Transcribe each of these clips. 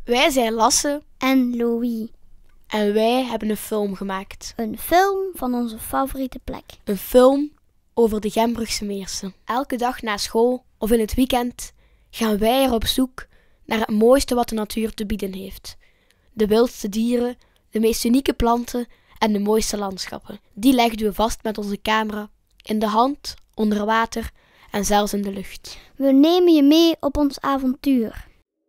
Wij zijn Lasse en Louis. En wij hebben een film gemaakt. Een film van onze favoriete plek. Een film over de Gembrugse Meersen. Elke dag na school of in het weekend gaan wij er op zoek naar het mooiste wat de natuur te bieden heeft. De wildste dieren, de meest unieke planten en de mooiste landschappen. Die legden we vast met onze camera, in de hand, onder water en zelfs in de lucht. We nemen je mee op ons avontuur.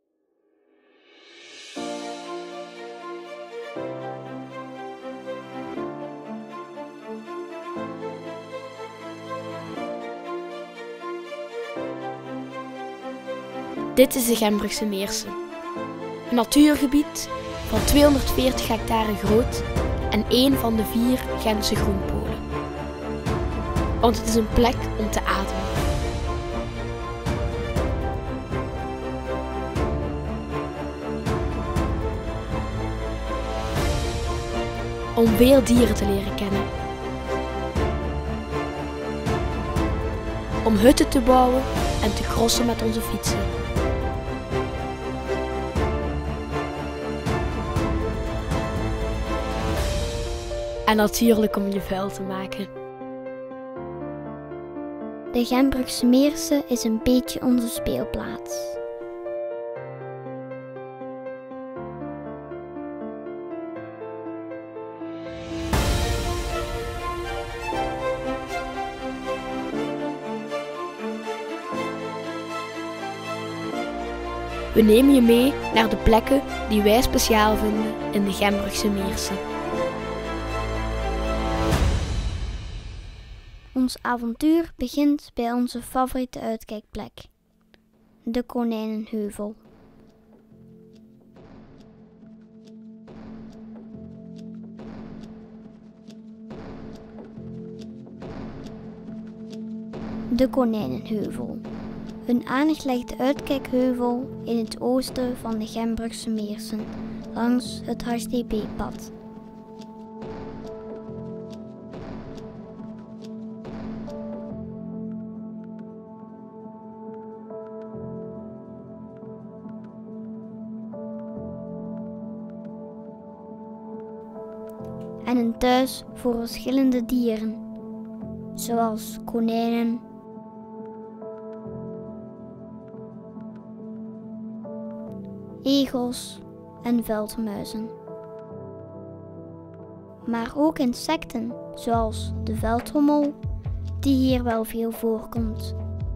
Dit is de Gembrugse Meersen. Een natuurgebied van 240 hectare groot en één van de 4 Gentse groenpolen. Want het is een plek om te ademen. Om veel dieren te leren kennen. Om hutten te bouwen en te crossen met onze fietsen. En natuurlijk om je vuil te maken. De Gembrugse Meersen is een beetje onze speelplaats. We nemen je mee naar de plekken die wij speciaal vinden in de Gembrugse Meersen. Ons avontuur begint bij onze favoriete uitkijkplek, de Konijnenheuvel. De Konijnenheuvel, een aangelegde uitkijkheuvel in het oosten van de Gembrugse Meersen, langs het HDB-pad. En een thuis voor verschillende dieren, zoals konijnen, egels en veldmuizen. Maar ook insecten, zoals de veldhommel, die hier wel veel voorkomt.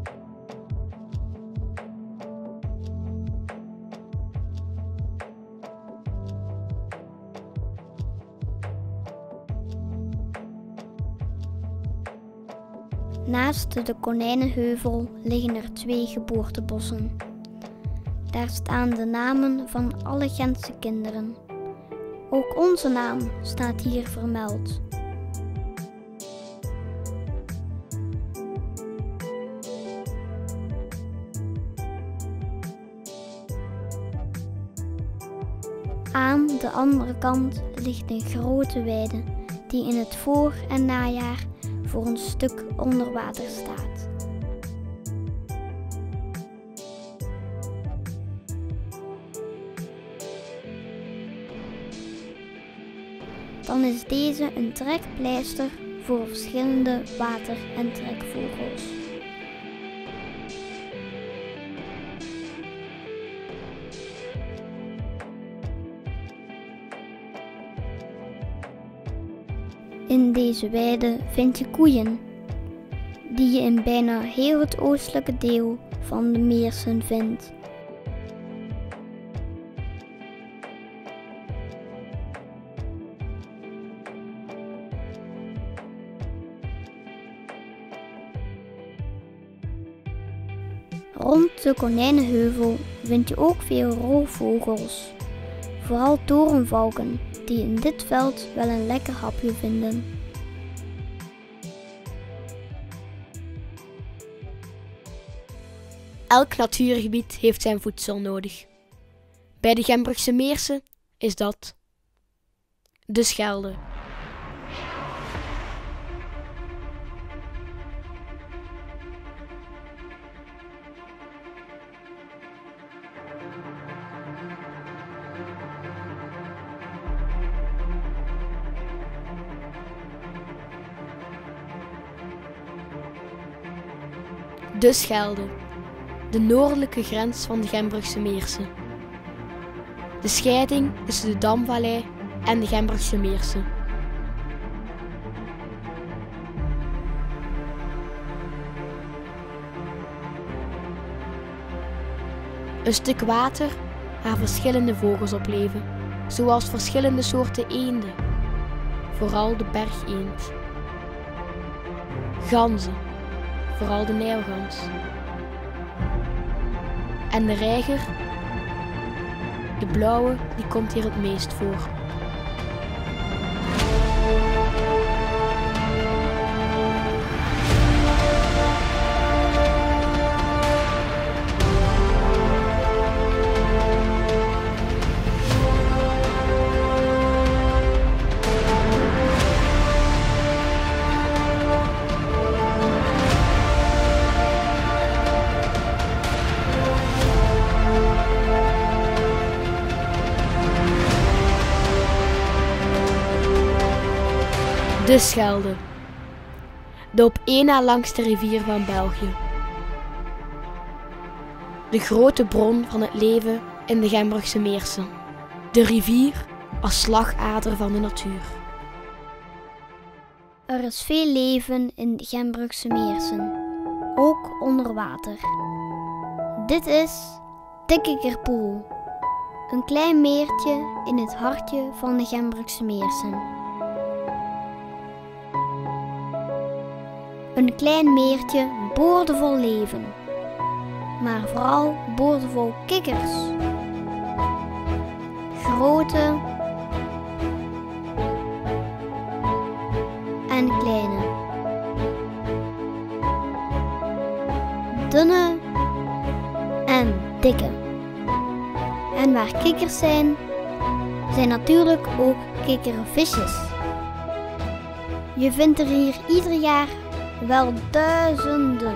Naast de Konijnenheuvel liggen er 2 geboortebossen. Daar staan de namen van alle Gentse kinderen. Ook onze naam staat hier vermeld. Aan de andere kant ligt een grote weide die in het voor- en najaar voor een stuk onder water staat. Dan is deze een trekpleister voor verschillende water- en trekvogels. In deze weide vind je koeien, die je in bijna heel het oostelijke deel van de Meersen vindt. Rond de Konijnenheuvel vind je ook veel roofvogels, vooral torenvalken, die in dit veld wel een lekker hapje vinden. Elk natuurgebied heeft zijn voedsel nodig. Bij de Gembrugse Meersen is dat de Schelde. De Schelde, de noordelijke grens van de Gembrugse Meersen. De scheiding tussen de Damvallei en de Gembrugse Meersen. Een stuk water waar verschillende vogels op leven, zoals verschillende soorten eenden, vooral de bergeend. Ganzen, vooral de nijlgans. En de reiger, de blauwe, die komt hier het meest voor. De Schelde, de op één na langste rivier van België. De grote bron van het leven in de Gembrugse Meersen. De rivier als slagader van de natuur. Er is veel leven in de Gembrugse Meersen, ook onder water. Dit is de Kikkerpoel, een klein meertje in het hartje van de Gembrugse Meersen. Een klein meertje boordevol leven, maar vooral boordevol kikkers. Grote en kleine. Dunne en dikke. En waar kikkers zijn, zijn natuurlijk ook kikkervisjes. Je vindt er hier ieder jaar wel duizenden.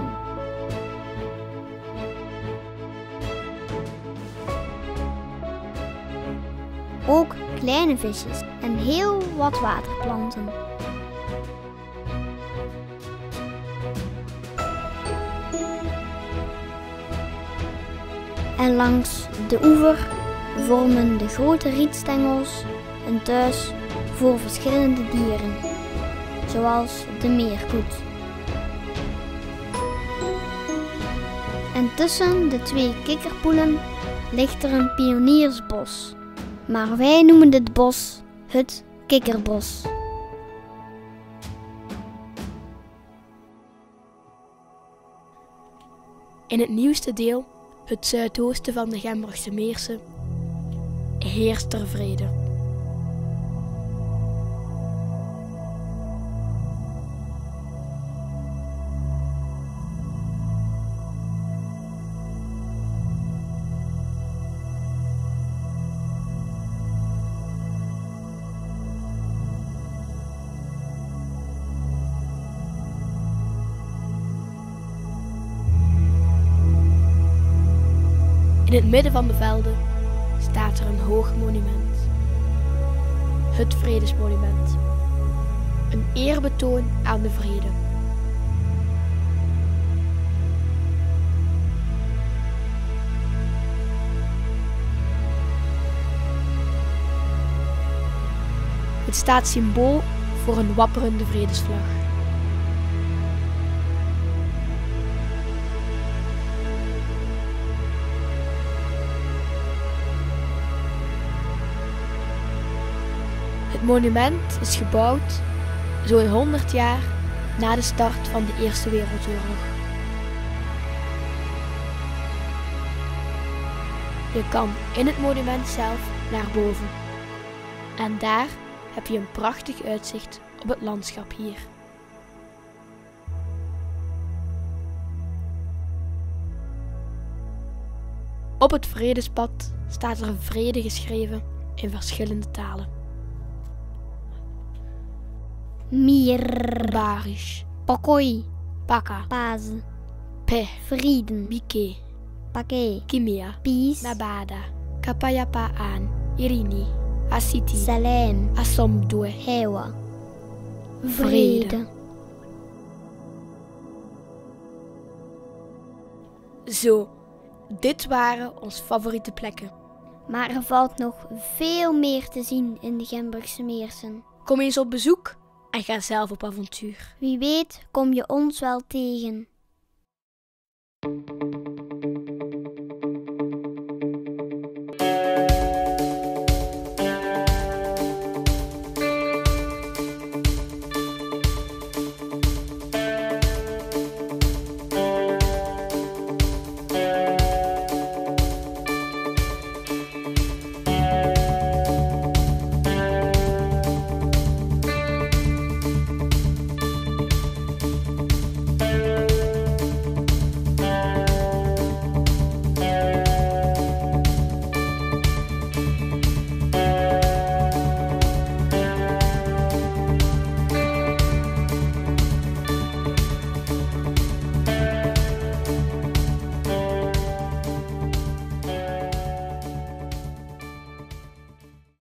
Ook kleine visjes en heel wat waterplanten. En langs de oever vormen de grote rietstengels een thuis voor verschillende dieren, zoals de meerkoet. En tussen de twee kikkerpoelen ligt er een pioniersbos, maar wij noemen dit bos het Kikkerbos. In het nieuwste deel, het zuidoosten van de Gembrugse Meersen, heerst er vrede. In het midden van de velden staat er een hoog monument. Het Vredesmonument. Een eerbetoon aan de vrede. Het staat symbool voor een wapperende vredesvlag. Het monument is gebouwd zo'n 100 jaar na de start van de Eerste Wereldoorlog. Je kan in het monument zelf naar boven. En daar heb je een prachtig uitzicht op het landschap hier. Op het vredespad staat er een vrede geschreven in verschillende talen. Mir, Barisch, Pakoi, Paka, Paz, Pe, Frieden, Bike, Pake, Kimia, Peace, Nabada, Kapayapaan, Irini, Asiti, Salam, Asomdwe, Hewa, vrede. Zo, dit waren onze favoriete plekken. Maar er valt nog veel meer te zien in de Gembrugse Meersen. Kom eens op bezoek en ga zelf op avontuur. Wie weet kom je ons wel tegen.